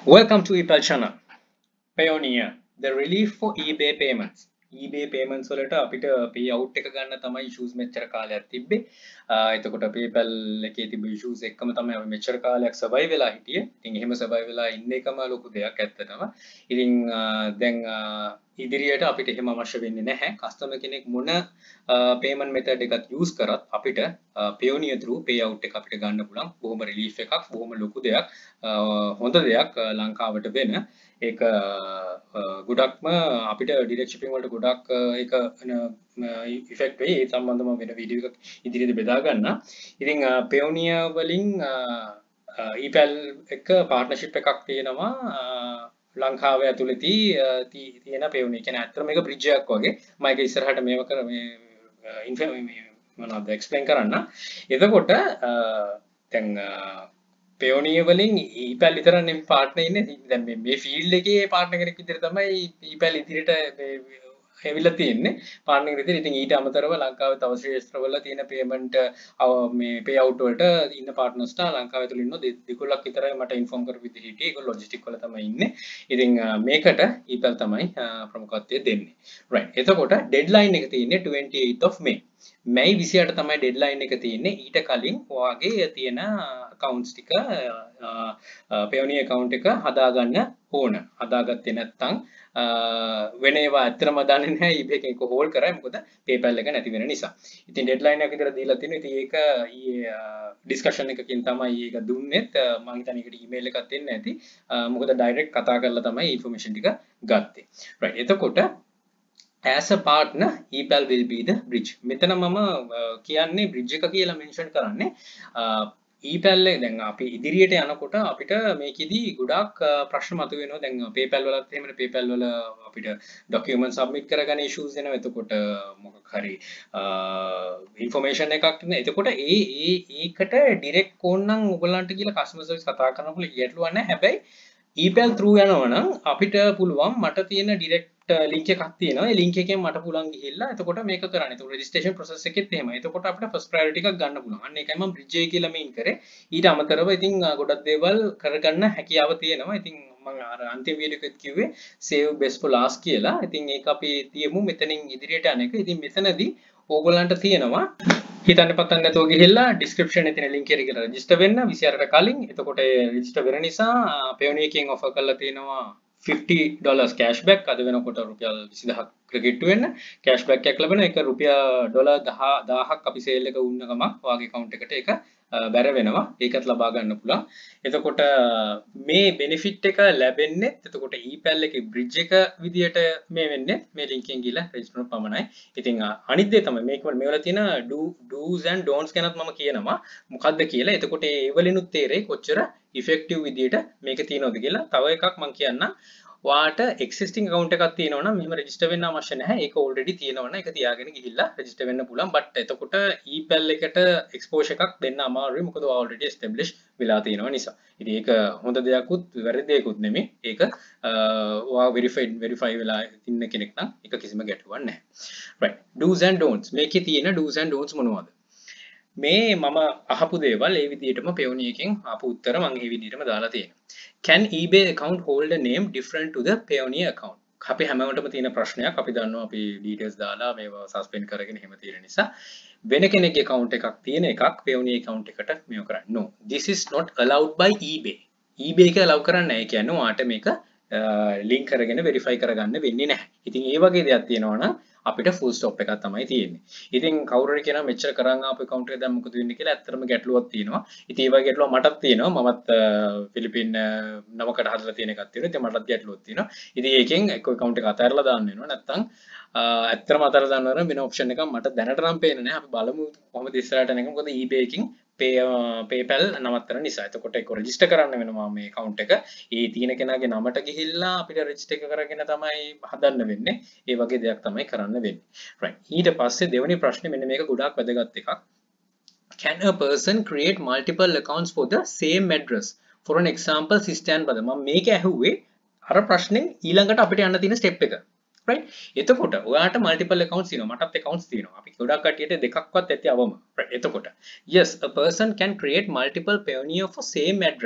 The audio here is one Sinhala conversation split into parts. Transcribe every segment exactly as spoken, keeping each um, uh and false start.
Welcome to ePal channel. Payoneer, the relief for eBay payments. eBay payments වලට අපිට pay out එක ගන්න තමයි issues මෙච්චර කාලයක් තිබ්බේ. එතකොට PayPal එකේ තිබ්බ issues එක්කම තමයි අපි මෙච්චර කාලයක් survive වෙලා හිටියේ. ඉතින් එහෙම survive වෙලා ඉන්න එකම ලොකු දෙයක් ඇත්තටම. ඉතින් දැන් ඉදිරියට අපිට එහෙම අවශ්‍ය වෙන්නේ නැහැ. customer කෙනෙක් මොන payment method එකක් use කරත් අපිට Payoneer through payout එක අපිට ගන්න පුළුවන්. බොහොම relief එකක්, බොහොම ලොකු දෙයක්, හොඳ දෙයක් ලංකාවට වෙන. ඒක ගොඩක්ම අපිට direct shipping වලට ගොඩක් ඒක effect වෙයි. ඒ සම්බන්ධව වෙන වීඩියෝ එකක් ඉදිරියට බෙදා ගන්න. ඉතින් Payoneer වලින් ePal එක partnership එකක් තියෙනවා ලංකාවේ ඇතුළතදී තියෙන Payoneer කියන්නේ අතර මේක bridge එකක් වගේ. මම ඒක ඉස්සරහට මේව කර මේ මොනවද explain කරන්න. එතකොට දැන් Payoneer වලින් ePal විතරනේ partner ඉන්නේ. දැන් මේ මේ field එකේ partner කෙනෙක් විදිහට තමයි ePal ඉදිරියට මේ හැවිලා තියෙන්නේ. partner කෙනෙක් විදිහට. ඉතින් ඊට අමතරව ලංකාවේ තව ශ්‍රේෂ්ඨවල තියෙන payment මේ payout වලට ඉන්න partners ලා ලංකාවේ තුල ඉන්න දෙකොල්ලක් විතරයි මට inform කරපු විදිහට හිටියේ. ඒගොල්ලෝ logistic වල තමයි ඉන්නේ. ඉතින් මේකට ePal තමයි ප්‍රමුඛත්වය දෙන්නේ. right. එතකොට deadline එක තියෙන්නේ twenty-eighth of May. May විසිඅට තමයි deadline එක තියෙන්නේ. ඊට කලින් ඔයාගේ තියෙන accounts ටික Payoneer account එක හදාගන්න ඕන. හදාගත්තේ නැත්නම් වෙන ඒවා ඇත්තටම දන්නේ නැහැ eBay එකක හෝල්ඩ් කරා. මොකද PayPal එක නැති වෙන නිසා. ඉතින් deadline එක විතර දීලා තිනවා. ඉතින් ඒක ඊයේ discussion එකකින් තමයි ඒක දුන්නෙත්. මම හිතන්නේ ඒකට email එකක් දෙන්න ඇති. මොකද direct කතා කරලා තමයි information ටික ගත්තේ. right. එතකොට as a partner ePal will be the bridge. මෙතන මම කියන්නේ bridge එක කියලා mention කරන්නේ ePal එක දැන් අපි ඉදිරියට යනකොට අපිට මේකෙදි ගොඩාක් ප්‍රශ්න මතුවෙනවා. දැන් PayPal වලත් එහෙමනේ PayPal වල අපිට document submit කරගන්න issues එනවා. එතකොට මොකක් හරි information එකක් තියෙනවා. එතකොට ඒ ඒ ඒකට direct ඕනනම් ඔයගලන්ට කියලා customer service කතා කරනකොට ගැටලුවක් නැහැ. හැබැයි ePal through යනවා නම් අපිට පුළුවන් මට තියෙන direct link එකක් තියෙනවා. ඒ link එකෙන් මට පුළුවන් ගිහිල්ලා එතකොට මේක කරන්න. එතකොට registration process එකෙත් එහෙමයි. එතකොට අපිට first priority එකක් ගන්න පුළුවන්. අන්න ඒකයි මම bridge එක කියලා mean කරේ. ඊට අමතරව ඉතින් ගොඩක් දේවල් කරගන්න හැකියාව තියෙනවා. ඉතින් මම අර අන්තිම වීඩියෝ එකෙත් කිව්වේ save best for last කියලා. ඉතින් ඒක අපි තියමු මෙතනින් ඉදිරියට යන එක. ඉතින් මෙතනදී ඕගොල්ලන්ට තියෙනවා හිතන්න පතන්න නැතුව ගිහිල්ලා description එකේ තියෙන link එක කියලා register වෙන්න විසිඅටට කලින්. එතකොට ඒ register වෙන නිසා Payoneer එකෙන් offer කරලා තියෙනවා fifty dollars cashback. අද වෙනකොට රුපියල් විසිදහක් ක්‍රෙඩිට් වෙන්න cashback එකක් ලැබෙනවා. ඒක රුපියල් ඩොලර් දහයක් අපි සේල් එක වුණ ගමන් ඔයාගේ account එකට ඒක බැර වෙනවා. ඒකත් ලබා ගන්න පුළුවන්. එතකොට මේ benefit එක ලැබෙන්නේ එතකොට ePal එකේ bridge එක විදියට මේ වෙන්නේ මේ link එකෙන් ගිහලා register කරන පමණයි. ඉතින් අනිත් දේ තමයි මේක මේවල තියෙන do do's and don'ts ගැනත් මම කියනවා. මොකද්ද කියලා. එතකොට ඒ වලිනුත් තේරෙයි කොච්චර effective විදියට මේක තියෙනවද කියලා. තව එකක් මම කියන්නම්. ඔයාට existing account එකක් තියෙනවා නම් මෙහෙම register වෙන්න අවශ්‍ය නැහැ. ඒක already තියෙනවා නම් ඒක තියාගෙන ගිහිල්ලා register වෙන්න පුළුවන්. but එතකොට ePal එකට exposure එකක් දෙන්න අමාරුයි. මොකද ඔයා already establish වෙලා තියෙනවා නිසා. ඉතින් ඒක හොඳ දෙයක්ුත් වැරදි දෙයක්ුත් නෙමෙයි. ඒක ඔයා verified verify වෙලා ඉන්න කෙනෙක් නම් ඒක කිසිම ගැටලුවක් නැහැ. right. do's and don'ts. මේකේ තියෙන do's and don'ts මොනවද? මේ මම අහපු දේවල් ඒ විදිහටම Payoneer එකෙන් ආපු උත්තර මම ඒ විදිහටම දාලා තියෙනවා. Can eBay account hold a name different to the Payoneer account? අපි හැමෝටම තියෙන ප්‍රශ්නයක්. අපි දන්නවා අපි details දාලා මේව suspend කරගෙන එහෙම තියෙන නිසා වෙන කෙනෙක්ගේ account එකක් තියෙන එකක් Payoneer account එකට මේව කරන්න. No, this is not allowed by eBay. eBay එක allow කරන්නේ නැහැ. ඒ කියන්නේ ඔයාට මේක link කරගෙන verify කරගන්න වෙන්නේ නැහැ. ඉතින් ඒ වගේ දෙයක් තියෙනවා නම් අපිට full stop එකක් තමයි තියෙන්නේ. ඉතින් කවුරු හරි කියනවා මෙච්චර කරන් ආපු account එක දැන් මොකද වෙන්නේ කියලා ඇත්තටම ගැටලුවක් තියෙනවා. ඉතින් ඒ වගේ ගැටලුවක් මටත් තියෙනවා. මමත් ෆිලිපින් නමකට හදලා තියෙන එකක් තියෙනවා. ඉතින් මටත් ගැටලුවක් තියෙනවා. ඉතින් ඒකෙන් එක්ක account එක අතහැරලා දාන්න වෙනවා. නැත්තම් ඇත්තටම අතහැරලා දාන්න වෙන වෙන option එකක් මට දැනට නම් පේන්නේ නැහැ. අපි බලමු කොහොමද ඉස්සරහට යන්නේ. මොකද eBay එකකින් PayPal නවත්තන නිසා. එතකොට ඒක register කරන්න වෙනවා මේ account එක. ඒ තියෙන කෙනාගේ නමට ගිහිල්ලා අපිට register එක කරගෙන තමයි හදන්න වෙන්නේ. ඒ වගේ දෙයක් තමයි කරන්න වෙන්නේ. right. ඊට පස්සේ දෙවෙනි ප්‍රශ්නේ මෙන්න මේක ගොඩාක් වැදගත් එකක්. Can a person create multiple accounts for the same address? For an example, sister and brother. මම මේක ඇහුවේ අර ප්‍රශ්නේ ඊළඟට අපිට යන්න තියෙන step එක. right. එතකොට ඔයාට multiple accounts තියෙනවා. මටත් accounts තියෙනවා. අපි ගොඩක් කට්ටියට දෙකක්වත් ඇති අවම. right. එතකොට yes, a person can create multiple Payoneer for same address.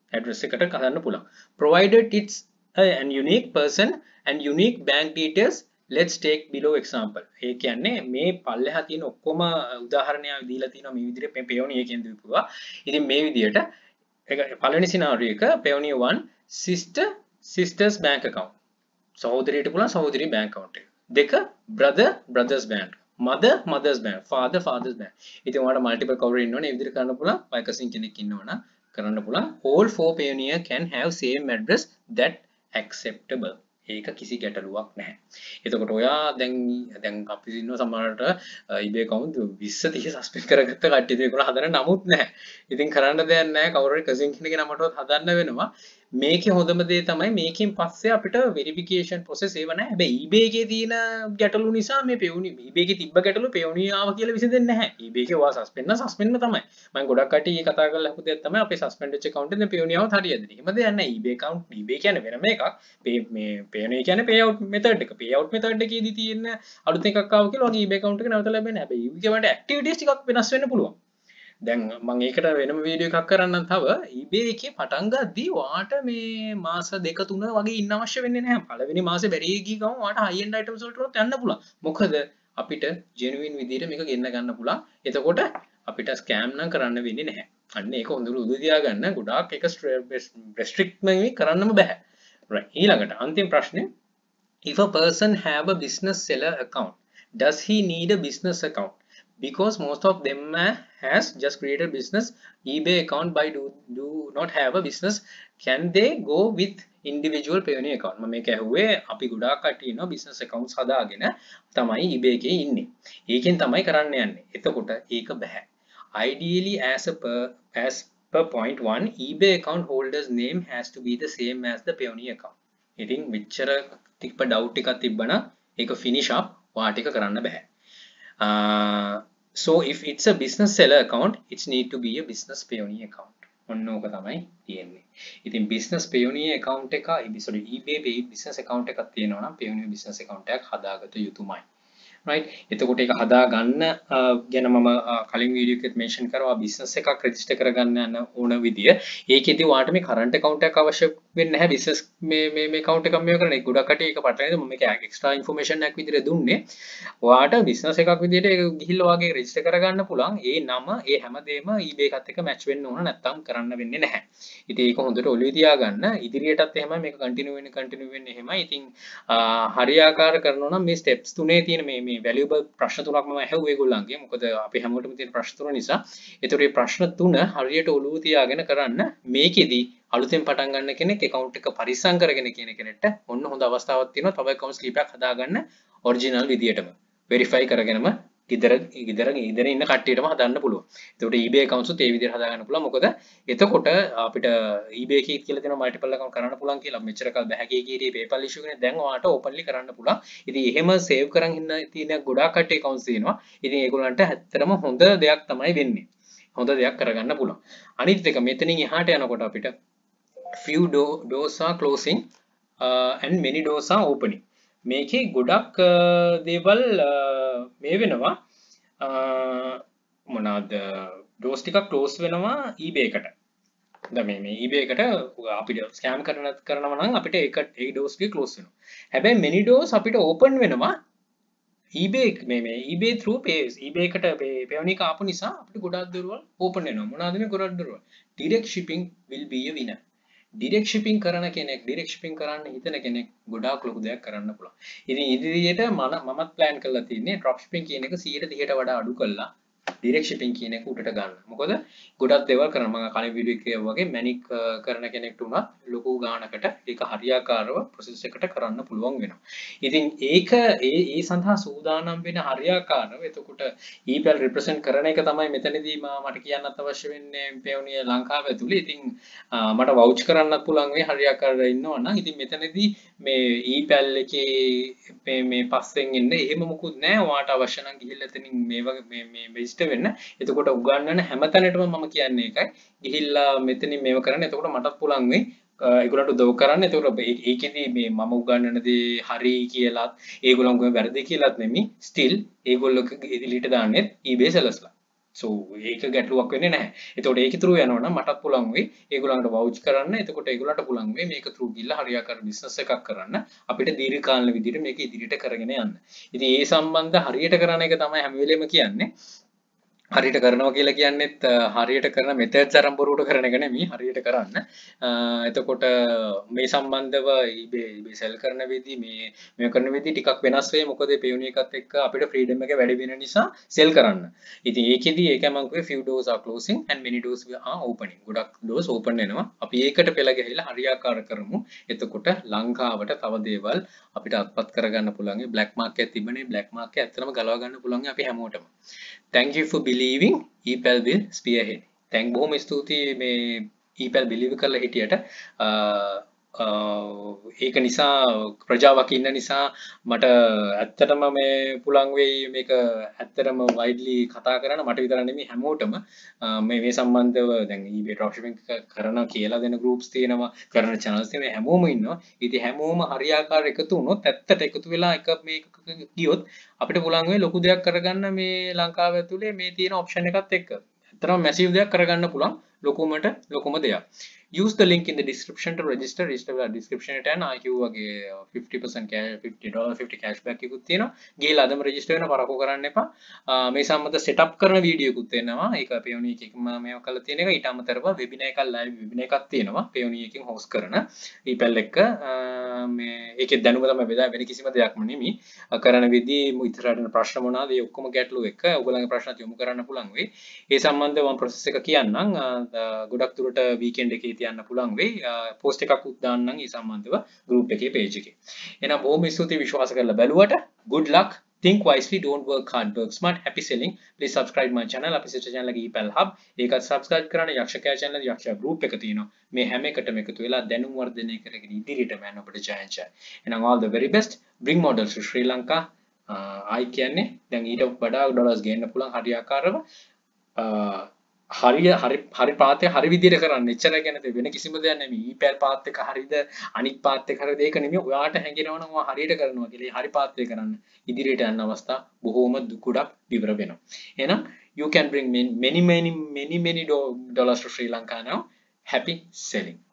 address එකට කරන්න පුළුවන්. provided it's uh, an unique person and unique bank details. let's take below example. ඒ කියන්නේ මේ පල්ලෙහා තියෙන ඔක්කොම උදාහරණයක් දීලා තියෙනවා මේ විදිහට peony එකෙන් දීපුවා. ඉතින් මේ විදිහට ඒක පළවෙනි සිනාරියෝ එක peony one sister sisters bank account. සහෝදරියට පුළුවන් සහෝදරි bank account එක. දෙක brother brothers bank. mother mother's bank. father father's bank. ඉතින් ඔයාලට multiple cover ඉන්නවනේ මේ විදිහට කරන්න පුළුවන්. by cousin කෙනෙක් ඉන්නවනම් කරන්න පුළුවන්. all four pioneer can have same address that acceptable. ඒක කිසි ගැටලුවක් නැහැ. එතකොට ඔයා දැන් දැන් අපි ඉන්නවා සමහරට eBay account විස්ස තිහ සස්පෙන්ඩ් කරගත්ත කට්ටිය ඒගොල්ලෝ හදන්න නමුත් නැහැ. ඉතින් කරන්න දෙයක් නැහැ. කවුරු හරි cousin කෙනෙක්ගේ නමටවත් හදන්න වෙනවා. මේකේ හොඳම දේ තමයි මේකෙන් පස්සේ අපිට verification process ඒව නැහැ. හැබැයි eBay එකේ තියෙන ගැටලු නිසා මේ peony eBay එකේ තිබ්බ ගැටලු peony ආව කියලා විසඳෙන්නේ නැහැ. eBay එකේ ඔයා suspend නම් suspend තමයි. මම ගොඩක් කට්ටිය කතා කරලා අහපු දෙයක් තමයි අපේ suspend වෙච්ච account එකෙන් peony ආවත් හරියද? එහෙම දෙයක් නැහැ. eBay account eBay කියන්නේ වෙනම එකක්. මේ peony කියන්නේ payout method එක. payout method එකේදී තියෙන අලුත් එකක් ආව කියලා ඔයාගේ eBay account එක නැවත ලැබෙන්නේ නැහැ. හැබැයි eBay වලට activities ටිකක් වෙනස් වෙන්න පුළුවන්. දැන් මම ඒකට වෙනම වීඩියෝ එකක් කරන්නම් තව eBay එකේ පටන් ගද්දී ඔයාට මේ මාස දෙක තුන වගේ ඉන්න අවශ්‍ය වෙන්නේ නැහැ. පළවෙනි මාසේ බැරි ගිය ගමන් ඔයාට high end items වලට යන්න පුළුවන්. මොකද අපිට genuine විදිහට මේක ගෙන්න ගන්න පුළුවන්. එතකොට අපිට scam නම් කරන්න වෙන්නේ නැහැ. අන්න ඒක හොඳට උදු තියා ගන්න. ගොඩාක් එක restrict මේ කරන්නම බෑ. right. ඊළඟට අන්තිම ප්‍රශ්නේ, if a person have a business seller account, does he need a business account? Because most of them uh, has just created business eBay account by do do not have a business, can they go with individual peony account? මම මේක ඇහුවේ අපි ගොඩාක් කට්ටිය ඉන්නවා business accounts හදාගෙන තමයි eBay එකේ ඉන්නේ. ඒකෙන් තමයි කරන්න යන්නේ. එතකොට ඒක බෑ. Ideally as a per, as per point one, eBay account holder's name has to be the same as the peony account. ඉතින් මෙච්චර තිබ්බ doubt එකක් තිබ්බනම් ඒක finish up වාට එක කරන්න බෑ. Uh, so if it's a business seller account, it need to be a business peony account. ඔන්න ඕක තමයි තියෙන්නේ. ඉතින් business peony account එක sorry eBay business account එකක් තියෙනවා නම් peony business account එකක් හදාගත යුතුමයි. right. එතකොට ඒක හදා ගන්න ගැන මම කලින් වීඩියෝ එකෙත් මෙන්ෂන් කරා business එකක් රෙජිස්ටර් කරගන්න යන ඕන විදිය. ඒකෙදි ඔයාලට මේ current account එකක් අවශ්‍ය වෙන්නේ නැහැ business මේ මේ මේ account එකක් මේව කරන්න. ඒක ගොඩක් කටි ඒක පටලැවිද මම මේක extra information එකක් විදිහට දුන්නේ. ඔයාලට business එකක් විදිහට ඒක ගිහිල්ලා ඔයාගේ රෙජිස්ටර් කරගන්න පුළුවන්. ඒ නම ඒ හැමදේම eBay එකත් එක්ක match වෙන්න ඕන නැත්නම් කරන්න වෙන්නේ නැහැ. ඉතින් ඒක හොඳට ඔළුවේ තියාගන්න. ඉදිරියටත් එහෙමයි මේක continue වෙන්න continue වෙන්න එහෙමයි. ඉතින් හරියාකාර කරනවා නම් මේ steps තුනේ තියෙන මේ valuable ප්‍රශ්න තුනක් මම ඇහුවා ඒගොල්ලන්ගේ. මොකද අපි හැමෝටම තියෙන ප්‍රශ්න තුන නිසා. ඒතකොට මේ ප්‍රශ්න තුන හරියට ඔළුව තියාගෙන කරන්න මේකෙදි අලුතෙන් පටන් ගන්න කෙනෙක් account එක පරිස්සම් කරගෙන කියන කෙනෙක්ට ඔන්න හොඳ අවස්ථාවක් තියෙනවා. තව accounts කීපයක් හදාගන්න original විදියටම verify කරගෙනම ඉදර ඉදර ඉදර ඉන්න කට්ටියටම හදන්න පුළුවන්. ඒකට eBay accounts උත් ඒ විදිහට හදාගන්න පුළුවන්. මොකද එතකොට අපිට eBay එකේ කියලා තියෙන multiple account කරන්න පුළුවන් කියලා මෙච්චර කල් බෑ කිය කීරේ PayPal issue එකනේ දැන් ඔයාලට openly කරන්න පුළුවන්. ඉතින් එහෙම save කරන් ඉන්න තියෙන ගොඩාක් කට්ටිය accounts තියෙනවා. ඉතින් ඒගොල්ලන්ට ඇත්තටම හොඳ දෙයක් තමයි වෙන්නේ. හොඳ දෙයක් කරගන්න පුළුවන්. අනිත් එක මෙතනින් එහාට යනකොට අපිට few do doors are closing uh, and many doors are opening. මේකේ ගොඩක් දේවල් මේ වෙනවා මොනවාද ඩෝස් ටිකක් ක්ලෝස් වෙනවා eBay එකට. දැන් මේ මේ eBay එකට අපිට ස්කෑම් කරන කරනවා නම් අපිට ඒක ඒ ඩෝස් ටික ක්ලෝස් වෙනවා. හැබැයි many doors අපිට open වෙනවා eBay මේ මේ eBay through pays eBay එකට peony එක ආපු නිසා අපිට ගොඩක් දොරවල් open වෙනවා. මොනවාද මේ ගොඩක් දොරවල්? direct shipping will be a winner. direct shipping කරන කෙනෙක් direct shipping කරන්න හිතන කෙනෙක් ගොඩාක් ලොකු දෙයක් කරන්න පුළුවන්. ඉතින් ඉදිරියට මම මමත් plan කරලා තියෙන්නේ drop shipping කියන එක සීයට තිහට වඩා අඩු කරලා direct shipping කියන එක උඩට ගන්න. මොකද ගොඩක් දේවල් කරන මම කලින් වීඩියෝ එකේ වගේ මැනික් කරන කෙනෙක්ට උනත් ලොකු ගාණකට ඒක හරියාකාරව process එකට කරන්න පුළුවන් වෙනවා. ඉතින් ඒක ඒ ඒ සඳහා සූදානම් වෙන හරියාකාරව එතකොට ePal represent කරන එක තමයි මෙතනදී මට කියන්නත් අවශ්‍ය වෙන්නේ peony ලංකාව ඇතුලේ. ඉතින් මට vouch කරන්නත් පුළුවන් වෙයි හරියාකාරව ඉන්නවා නම්. ඉතින් මෙතනදී මේ ePal එකේ මේ මේ පස්සෙන් එන්න එහෙම මොකුත් නැහැ. ඔයාට අවශ්‍ය නම් ගිහිල්ලා එතනින් මේ වගේ මේ මේ register වෙන්න. එතකොට උගන්වන හැමතැනටම මම කියන්නේ ඒකයි. ගිහිල්ලා මෙතනින් මේව කරන්න. එතකොට මටත් පුළුවන් වෙයි ඒගොල්ලන්ට උදව් කරන්න. එතකොට ඒකෙදි මේ මම උගන්වන දේ හරි කියලාත් ඒගොල්ලන්ගේ වැරදි කියලාත් නෙමෙයි. still ඒගොල්ලෝ එලිට දාන්නේ eBay sellersලා. so ඒක ගැටලුවක් වෙන්නේ නැහැ. එතකොට ඒක through යනවා නම් මටත් පුළුවන් වෙයි ඒගොල්ලන්ට vouch කරන්න. එතකොට ඒගොල්ලන්ට පුළුවන් වෙයි මේක through ගිහලා හරියාකාර business එකක් කරන්න. අපිට දීර්ඝකාලීන විදිහට මේක ඉදිරියට කරගෙන යන්න. ඉතින් ඒ සම්බන්ධ හරියට කරන එක තමයි හැම වෙලෙම කියන්නේ. හරියට කරනවා කියලා කියන්නේත් හරියට කරන මෙතඩ්ස් අරන් බොරුවට කරන එක නෙමෙයි හරියට කරන්න. එතකොට මේ සම්බන්ධව eBay eBay sell කරන විදි මේ මේ කරන විදි ටිකක් වෙනස් වෙයි. මොකද Payoneer එකත් එක්ක අපිට freedom එක වැඩි වෙන නිසා sell කරන්න. ඉතින් ඒකෙදි ඒකම මම කිව්වේ few doors are closing and many doors are opening. ගොඩක් doors open වෙනවා. අපි ඒකට පෙළ ගැහිලා හරියාකාර කරමු. එතකොට ලංකාවට තව දේවල් අපිට අත්පත් කරගන්න පුළුවන්. black market තිබුණේ black market ඇත්තටම ගලව ගන්න පුළුවන් අපි හැමෝටම. Thank you for believing ePal will spearhead. Thank බොහොම ස්තුතියි මේ ePal believe කරලා හිටියට. ඒක නිසා ප්‍රජාවක් ඉන්න නිසා මට ඇත්තටම මේ පුළුවන් වෙයි මේක ඇත්තටම widely කතා කරන්න මට විතර නෙමෙයි හැමෝටම මේ මේ සම්බන්ධව දැන් eBay dropshipping කරන කියලා දෙන groups තියෙනවා කරන channels තියෙනවා හැමෝම ඉන්නවා. ඉතින් හැමෝම හරියාකාර එකතු වුණොත් ඇත්තට එකතු වෙලා එක මේක ගියොත් අපිට පුළුවන් වෙයි ලොකු දෙයක් කරගන්න මේ ලංකාව ඇතුලේ මේ තියෙන option එකත් එක්ක. ඇත්තටම massive දෙයක් කරගන්න පුළුවන් ලොකුමට ලොකුම දෙයක්. Use the link in the description to register. Register වෙලා description එකට යන්න I Q වගේ fifty percent cash fifty dollars fifty cashback එකකුත් තියෙනවා. ගිහලා අදම register වෙන්න පරක්කු කරන්න එපා. මේ සම්බන්ධ setup කරන වීඩියෝ එකකුත් එනවා. ඒක Payoneer එකකින් මේව කරලා තියෙන එක. ඊට අමතරව webinar එකක් live webinar එකක් තියෙනවා. Payoneer එකකින් host කරන ePal එක මේ ඒකේ දැනුම තමයි බෙදා වෙන කිසිම දෙයක්ම නෙමෙයි. කරන විදි ඉතරට ප්‍රශ්න මොනවාද? ඒ ඔක්කොම ගැටලු එක ඔයගොල්ලන්ගේ ප්‍රශ්නත් යොමු කරන්න පුළුවන් වෙයි. ඒ සම්බන්ධව මම process එක කියන්නම්. ගොඩක් දුරට weekend එකේ තියන්න පුළුවන් වෙයි. post එකක් උත් දාන්නම් ඒ සම්බන්ධව group එකේ page එකේ. එහෙනම් බොහොම ස්තුතියි විශ්වාස කරලා බැලුවට. Good luck. Think wisely, don't work hard, work smart. Happy selling. Please subscribe my channel. අපි sister channel එක ePal Hub. ඒකත් subscribe කරන්න. යක්ෂකයා channel එක යක්ෂයා group එක තියෙනවා. මේ හැම එකටම එකතු වෙලා දැනුම් වර්ධනය කරගෙන ඉදිරියට යන්න අපිට chance එක. එහෙනම් all the very best. Bring models to Sri Lanka. ආයි කියන්නේ දැන් ඊට වඩා ඩොලර්ස් ගේන්න පුළුවන් හරියාකාරව හරිය හරි හරි පාත් එක හරි විදිහට කරන්න. එච්චරයි කියන්නේ වෙන කිසිම දෙයක් නෙමෙයි. ePal පාත් එක හරියද අනිත් පාත් එක හරියද ඒක නෙමෙයි. ඔයාට හැංගෙනවා නම් ඔයා හරියට කරනවා කියලා. හරි පාත් එක කරන්න. ඉදිරියට යන අවස්ථා බොහෝම දුකඩක් විවර වෙනවා. එහෙනම් you can bring many many many many dollars to Sri Lanka now. Happy selling.